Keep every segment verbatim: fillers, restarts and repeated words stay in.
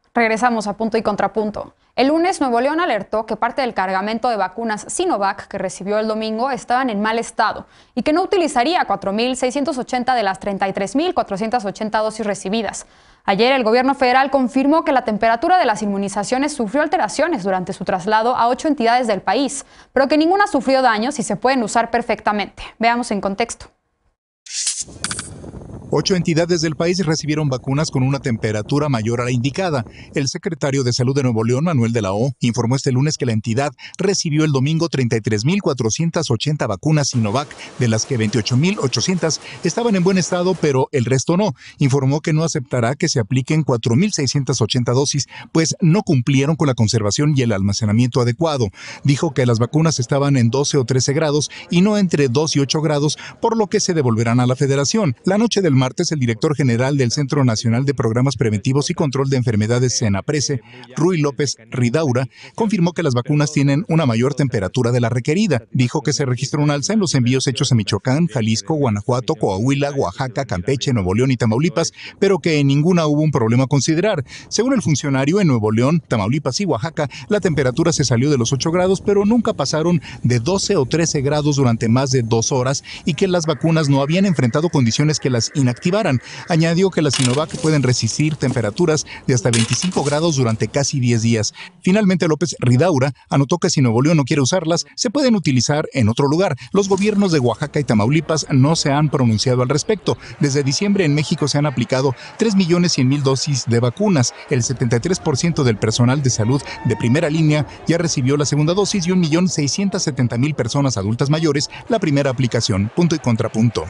Regresamos a Punto y Contrapunto. El lunes, Nuevo León alertó que parte del cargamento de vacunas Sinovac que recibió el domingo estaban en mal estado y que no utilizaría cuatro mil seiscientas ochenta de las treinta y tres mil cuatrocientas ochenta dosis recibidas. Ayer, el gobierno federal confirmó que la temperatura de las inmunizaciones sufrió alteraciones durante su traslado a ocho entidades del país, pero que ninguna sufrió daños y se pueden usar perfectamente. Veamos en contexto. Ocho entidades del país recibieron vacunas con una temperatura mayor a la indicada. El secretario de Salud de Nuevo León, Manuel de la O, informó este lunes que la entidad recibió el domingo treinta y tres mil cuatrocientas ochenta vacunas Sinovac, de las que veintiocho mil ochocientas estaban en buen estado, pero el resto no. Informó que no aceptará que se apliquen cuatro mil seiscientas ochenta dosis, pues no cumplieron con la conservación y el almacenamiento adecuado. Dijo que las vacunas estaban en doce o trece grados y no entre dos y ocho grados, por lo que se devolverán a la Federación. La noche del martes, el director general del Centro Nacional de Programas Preventivos y Control de Enfermedades, CENAPRESE, Rui López Ridaura, confirmó que las vacunas tienen una mayor temperatura de la requerida. Dijo que se registró un alza en los envíos hechos a Michoacán, Jalisco, Guanajuato, Coahuila, Oaxaca, Campeche, Nuevo León y Tamaulipas, pero que en ninguna hubo un problema a considerar. Según el funcionario, en Nuevo León, Tamaulipas y Oaxaca, la temperatura se salió de los ocho grados, pero nunca pasaron de doce o trece grados durante más de dos horas y que las vacunas no habían enfrentado condiciones que las inactivaran. Añadió que las Sinovac pueden resistir temperaturas de hasta veinticinco grados durante casi diez días. Finalmente, López Ridaura anotó que si Nuevo León no quiere usarlas, se pueden utilizar en otro lugar. Los gobiernos de Oaxaca y Tamaulipas no se han pronunciado al respecto. Desde diciembre en México se han aplicado tres millones cien mil dosis de vacunas. El setenta y tres por ciento del personal de salud de primera línea ya recibió la segunda dosis y un millón seiscientas setenta mil personas adultas mayores la primera aplicación. Punto y contrapunto.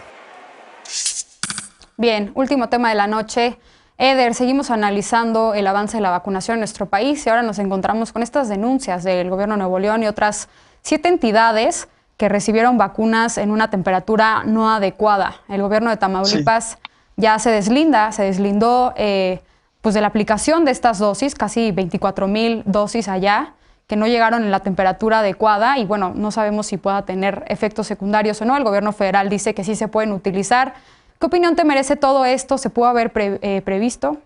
Bien, último tema de la noche. Eder, seguimos analizando el avance de la vacunación en nuestro país y ahora nos encontramos con estas denuncias del gobierno de Nuevo León y otras siete entidades que recibieron vacunas en una temperatura no adecuada. El gobierno de Tamaulipas sí. ya se deslinda, se deslindó eh, pues de la aplicación de estas dosis, casi veinticuatro mil dosis allá, que no llegaron en la temperatura adecuada y bueno, no sabemos si pueda tener efectos secundarios o no. El gobierno federal dice que sí se pueden utilizar. ¿Qué opinión te merece todo esto? ¿Se pudo haber pre, eh, previsto?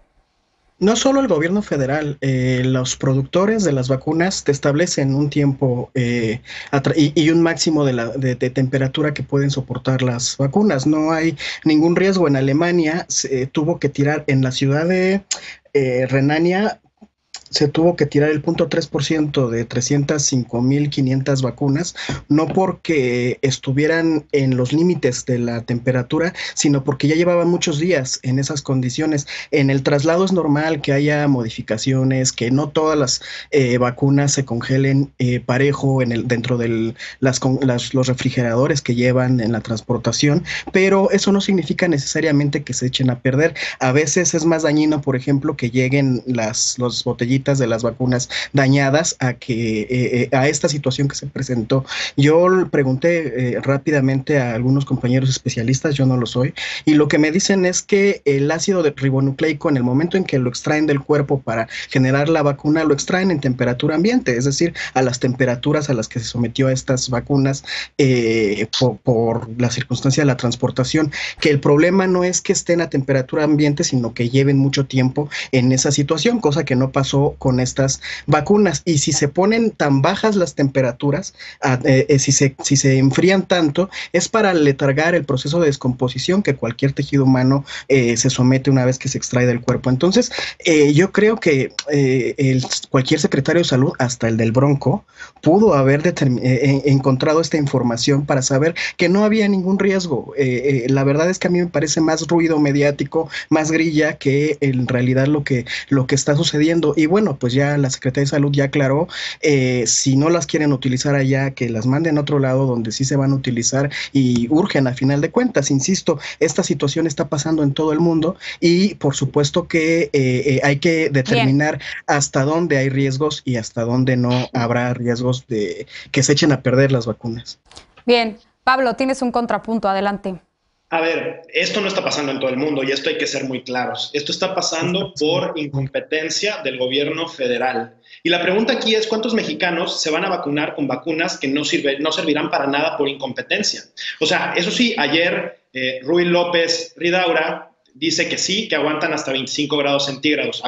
No solo el gobierno federal, eh, los productores de las vacunas te establecen un tiempo eh, y, y un máximo de, la, de, de temperatura que pueden soportar las vacunas. No hay ningún riesgo. En Alemania se tuvo que tirar en la ciudad de eh, Renania, se tuvo que tirar el cero punto tres por ciento de trescientas cinco mil quinientas vacunas, no porque estuvieran en los límites de la temperatura, sino porque ya llevaban muchos días en esas condiciones. En el traslado es normal que haya modificaciones, que no todas las eh, vacunas se congelen eh, parejo en el, dentro de las, las, los refrigeradores que llevan en la transportación, pero eso no significa necesariamente que se echen a perder. A veces es más dañino, por ejemplo, que lleguen las los botellitas de las vacunas dañadas a que eh, a esta situación que se presentó. Yo pregunté eh, rápidamente a algunos compañeros especialistas, yo no lo soy, y lo que me dicen es que el ácido de ribonucleico, en el momento en que lo extraen del cuerpo para generar la vacuna, lo extraen en temperatura ambiente, es decir, a las temperaturas a las que se sometió a estas vacunas eh, por, por la circunstancia de la transportación, que el problema no es que estén a temperatura ambiente, sino que lleven mucho tiempo en esa situación, cosa que no pasó con estas vacunas. Y si se ponen tan bajas las temperaturas, eh, eh, si, se, si se enfrían tanto, es para letargar el proceso de descomposición que cualquier tejido humano eh, se somete una vez que se extrae del cuerpo. Entonces, eh, yo creo que eh, el, cualquier secretario de salud, hasta el del Bronco, pudo haber eh, encontrado esta información para saber que no había ningún riesgo. Eh, eh, la verdad es que a mí me parece más ruido mediático, más grilla que en realidad lo que, lo que está sucediendo. Y bueno, pues ya la Secretaría de Salud ya aclaró, eh, si no las quieren utilizar allá, que las manden a otro lado donde sí se van a utilizar y urgen a final de cuentas. Insisto, esta situación está pasando en todo el mundo y por supuesto que eh, eh, hay que determinar Bien. hasta dónde hay riesgos y hasta dónde no habrá riesgos de que se echen a perder las vacunas. Bien, Pablo, tienes un contrapunto, adelante. A ver, esto no está pasando en todo el mundo y esto hay que ser muy claros. Esto está pasando por incompetencia del gobierno federal. Y la pregunta aquí es, ¿cuántos mexicanos se van a vacunar con vacunas que no, sirve, no servirán para nada por incompetencia? O sea, eso sí, ayer eh, Rui López Ridaura dice que sí, que aguantan hasta veinticinco grados centígrados. A ver,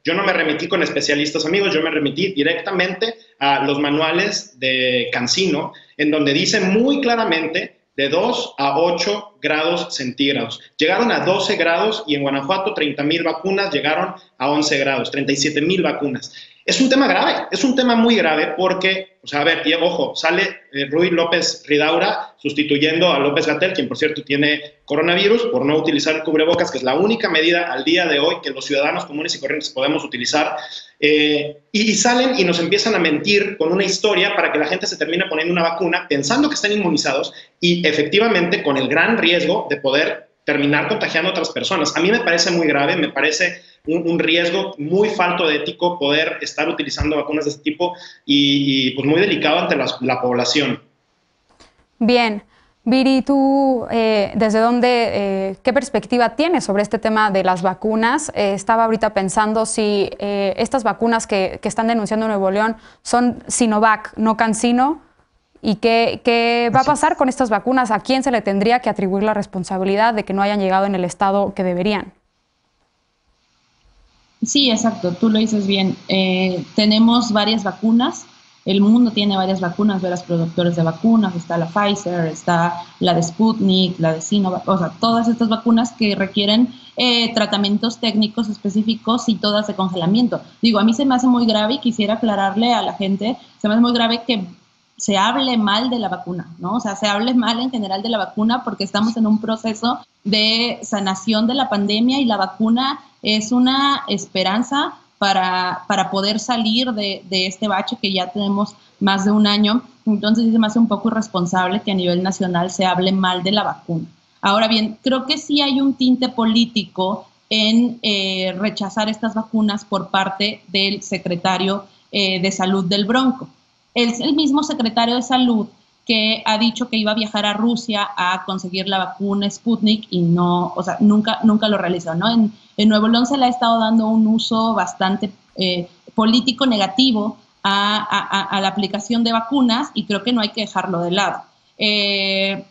Yo no me remití con especialistas amigos, yo me remití directamente a los manuales de CanSino, en donde dice muy claramente de dos a ocho grados centígrados. Llegaron a doce grados y en Guanajuato treinta mil vacunas llegaron a once grados, treinta y siete mil vacunas. Es un tema grave, es un tema muy grave porque, o sea, a ver, y ojo, sale eh, Ruy López Ridaura sustituyendo a López-Gatell, quien por cierto tiene coronavirus, por no utilizar el cubrebocas, que es la única medida al día de hoy que los ciudadanos comunes y corrientes podemos utilizar, eh, y, y salen y nos empiezan a mentir con una historia para que la gente se termine poniendo una vacuna pensando que están inmunizados y efectivamente con el gran riesgo de poder terminar contagiando a otras personas. A mí me parece muy grave, me parece un, un riesgo muy falto de ético poder estar utilizando vacunas de este tipo y, y pues muy delicado ante la, la población. Bien. Viri, ¿tú eh, desde dónde, eh, qué perspectiva tienes sobre este tema de las vacunas? Eh, estaba ahorita pensando si eh, estas vacunas que, que están denunciando Nuevo León son Sinovac, no CanSino, y qué, qué va a pasar con estas vacunas, a quién se le tendría que atribuir la responsabilidad de que no hayan llegado en el estado que deberían. Sí, exacto, tú lo dices bien. Eh, tenemos varias vacunas. El mundo tiene varias vacunas, varios productores de vacunas, está la Pfizer, está la de Sputnik, la de Sinovac, o sea, todas estas vacunas que requieren eh, tratamientos técnicos específicos y todas de congelamiento. Digo, a mí se me hace muy grave y quisiera aclararle a la gente, se me hace muy grave que se hable mal de la vacuna, ¿no? O sea, se hable mal en general de la vacuna porque estamos en un proceso de sanación de la pandemia y la vacuna es una esperanza Para, para poder salir de, de este bache que ya tenemos más de un año. Entonces, se me hace un poco irresponsable que a nivel nacional se hable mal de la vacuna. Ahora bien, creo que sí hay un tinte político en eh, rechazar estas vacunas por parte del secretario eh, de Salud del Bronco. Es el mismo secretario de Salud que ha dicho que iba a viajar a Rusia a conseguir la vacuna Sputnik y no, o sea, nunca, nunca lo realizó, ¿no? En, en Nuevo León se le ha estado dando un uso bastante eh, político negativo a, a, a la aplicación de vacunas y creo que no hay que dejarlo de lado. Eh,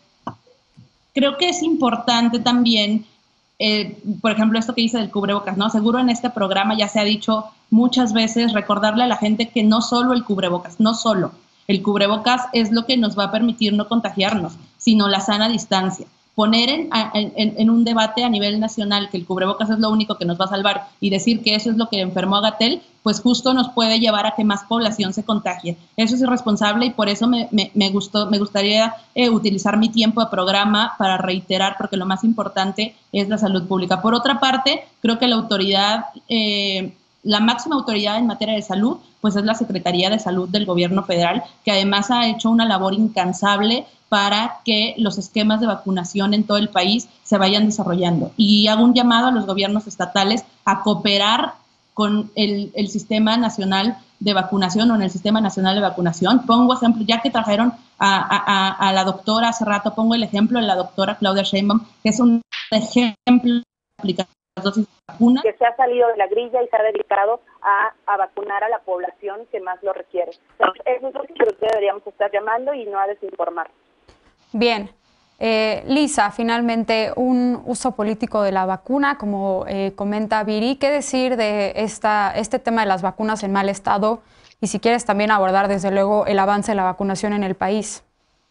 creo que es importante también, eh, por ejemplo, esto que dice del cubrebocas, ¿no? Seguro en este programa ya se ha dicho muchas veces, recordarle a la gente que no solo el cubrebocas, no solo, el cubrebocas es lo que nos va a permitir no contagiarnos, sino la sana distancia. Poner en, en, en un debate a nivel nacional que el cubrebocas es lo único que nos va a salvar y decir que eso es lo que enfermó a Gatell, pues justo nos puede llevar a que más población se contagie. Eso es irresponsable y por eso me, me, me, gustó, me gustaría eh, utilizar mi tiempo de programa para reiterar, porque lo más importante es la salud pública. Por otra parte, creo que la autoridad... Eh, La máxima autoridad en materia de salud, pues es la Secretaría de Salud del Gobierno Federal, que además ha hecho una labor incansable para que los esquemas de vacunación en todo el país se vayan desarrollando. Y hago un llamado a los gobiernos estatales a cooperar con el, el Sistema Nacional de Vacunación o en el Sistema Nacional de Vacunación. Pongo ejemplo, ya que trajeron a, a, a la doctora hace rato, pongo el ejemplo de la doctora Claudia Sheinbaum, que es un ejemplo de aplicación dosis de vacuna. Que se ha salido de la grilla y se ha dedicado a, a vacunar a la población que más lo requiere. Entonces, eso es lo que deberíamos estar llamando y no a desinformar. Bien. Eh, Lisa, finalmente, un uso político de la vacuna, como eh, comenta Viri. ¿Qué decir de esta, este tema de las vacunas en mal estado? Y si quieres también abordar, desde luego, el avance de la vacunación en el país.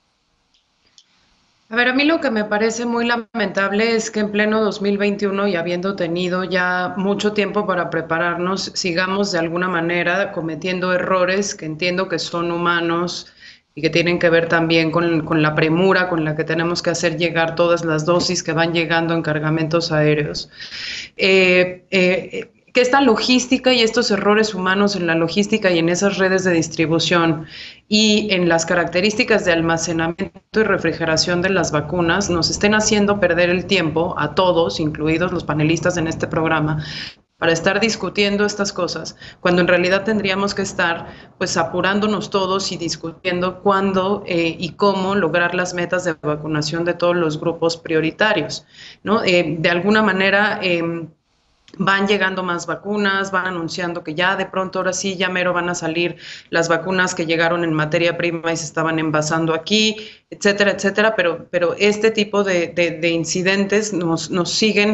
A ver, a mí lo que me parece muy lamentable es que en pleno dos mil veintiuno y habiendo tenido ya mucho tiempo para prepararnos, sigamos de alguna manera cometiendo errores que entiendo que son humanos y que tienen que ver también con, con la premura con la que tenemos que hacer llegar todas las dosis que van llegando en cargamentos aéreos. Eh, eh, que esta logística y estos errores humanos en la logística y en esas redes de distribución y en las características de almacenamiento y refrigeración de las vacunas nos estén haciendo perder el tiempo a todos, incluidos los panelistas en este programa, para estar discutiendo estas cosas, cuando en realidad tendríamos que estar pues apurándonos todos y discutiendo cuándo eh, y cómo lograr las metas de vacunación de todos los grupos prioritarios, ¿no? Eh, de alguna manera... Eh, Van llegando más vacunas, van anunciando que ya de pronto ahora sí, ya mero van a salir las vacunas que llegaron en materia prima y se estaban envasando aquí, etcétera, etcétera, pero, pero este tipo de, de, de incidentes nos, nos siguen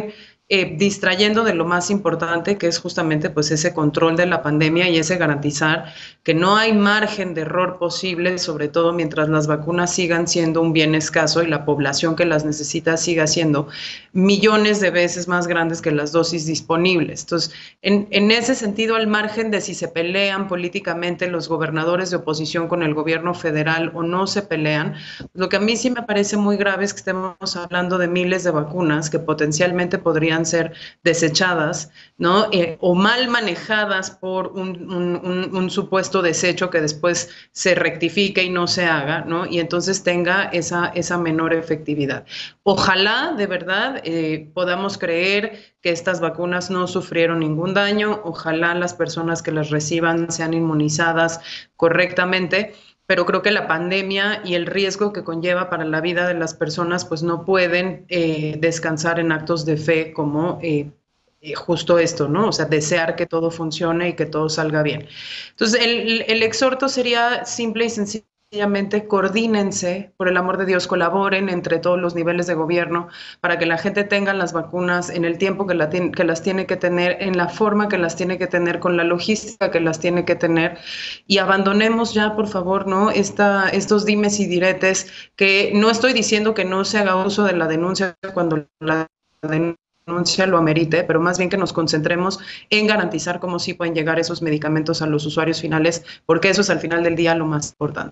eh, distrayendo de lo más importante, que es justamente pues ese control de la pandemia y ese garantizar que no hay margen de error posible, sobre todo mientras las vacunas sigan siendo un bien escaso y la población que las necesita siga siendo millones de veces más grandes que las dosis disponibles. Entonces, en, en ese sentido, al margen de si se pelean políticamente los gobernadores de oposición con el gobierno federal o no se pelean, lo que a mí sí me parece muy grave es que estemos hablando de miles de vacunas que potencialmente podrían ser desechadas, ¿no? Eh, o mal manejadas por un, un, un, un supuesto desecho que después se rectifique y no se haga, ¿no? Y entonces tenga esa, esa menor efectividad. Ojalá, de verdad, eh, podamos creer que estas vacunas no sufrieron ningún daño, ojalá las personas que las reciban sean inmunizadas correctamente, pero creo que la pandemia y el riesgo que conlleva para la vida de las personas pues no pueden eh, descansar en actos de fe como eh, eh, justo esto, ¿no? O sea, desear que todo funcione y que todo salga bien. Entonces, el, el exhorto sería simple y sencillo. Sencillamente coordínense, por el amor de Dios, colaboren entre todos los niveles de gobierno para que la gente tenga las vacunas en el tiempo que, la que las tiene que tener, en la forma que las tiene que tener, con la logística que las tiene que tener, y abandonemos ya, por favor, ¿no? Esta, estos dimes y diretes, que no estoy diciendo que no se haga uso de la denuncia cuando la denuncia lo amerite, pero más bien que nos concentremos en garantizar cómo sí pueden llegar esos medicamentos a los usuarios finales, porque eso es al final del día lo más importante.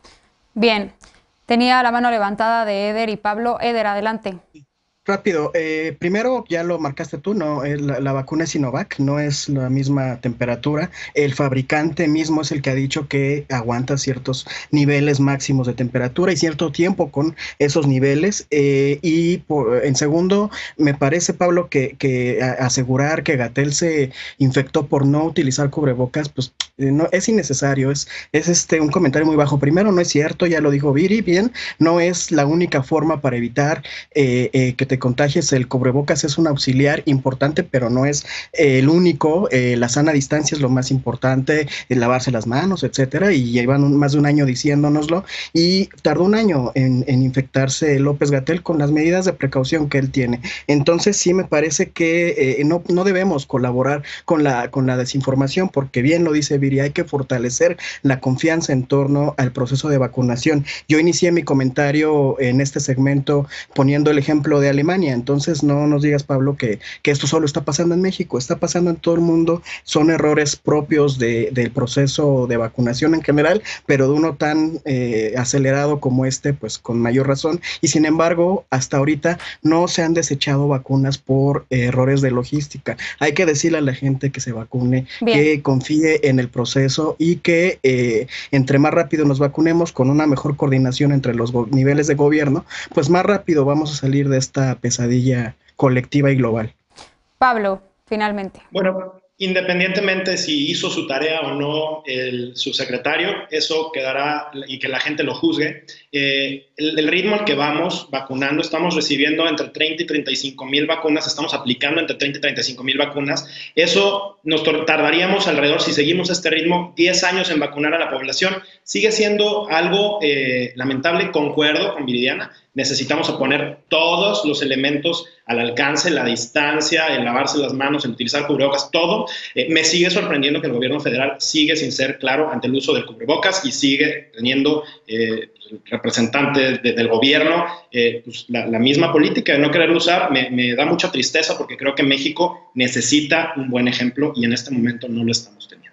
Bien, tenía la mano levantada de Eder y Pablo. Eder, adelante. Rápido, eh, primero ya lo marcaste tú, no, la, la vacuna es Sinovac, no es la misma temperatura. El fabricante mismo es el que ha dicho que aguanta ciertos niveles máximos de temperatura y cierto tiempo con esos niveles. Eh, y por, en segundo, me parece, Pablo, que, que asegurar que Gatell se infectó por no utilizar cubrebocas, pues eh, no es innecesario. Es, es este un comentario muy bajo. Primero, no es cierto, ya lo dijo Viri, bien, no es la única forma para evitar eh, eh, que te contagies. El cubrebocas es un auxiliar importante, pero no es eh, el único. Eh, la sana distancia es lo más importante, el lavarse las manos, etcétera, y llevan un, más de un año diciéndonoslo, y tardó un año en, en infectarse López-Gatell con las medidas de precaución que él tiene. Entonces sí me parece que eh, no, no debemos colaborar con la, con la desinformación, porque bien lo dice Viri, hay que fortalecer la confianza en torno al proceso de vacunación. Yo inicié mi comentario en este segmento poniendo el ejemplo de Alemania. Entonces no nos digas, Pablo, que, que esto solo está pasando en México, está pasando en todo el mundo. Son errores propios de, del proceso de vacunación en general, pero de uno tan eh, acelerado como este, pues con mayor razón. Y sin embargo, hasta ahorita no se han desechado vacunas por eh, errores de logística. Hay que decirle a la gente que se vacune, bien, que confíe en el proceso y que eh, entre más rápido nos vacunemos, con una mejor coordinación entre los niveles de gobierno, pues más rápido vamos a salir de esta pesadilla colectiva y global. Pablo, finalmente. Bueno, independientemente si hizo su tarea o no el subsecretario, eso quedará y que la gente lo juzgue. Eh, el, el ritmo al que vamos vacunando, estamos recibiendo entre treinta y treinta y cinco mil vacunas, estamos aplicando entre treinta y treinta y cinco mil vacunas. Eso nos tardaríamos alrededor, si seguimos este ritmo, diez años en vacunar a la población. Sigue siendo algo eh, lamentable, concuerdo con Viridiana. Necesitamos poner todos los elementos al alcance, la distancia, el lavarse las manos, el utilizar cubrebocas, todo. Eh, me sigue sorprendiendo que el gobierno federal sigue sin ser claro ante el uso del cubrebocas y sigue teniendo eh, representantes de, del gobierno eh, pues la, la misma política de no querer usar. Me, me da mucha tristeza porque creo que México necesita un buen ejemplo y en este momento no lo estamos teniendo.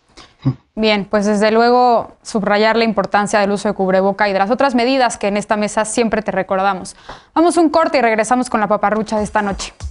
Bien, pues desde luego subrayar la importancia del uso de cubreboca y de las otras medidas que en esta mesa siempre te recordamos. Vamos a un corte y regresamos con la paparrucha de esta noche.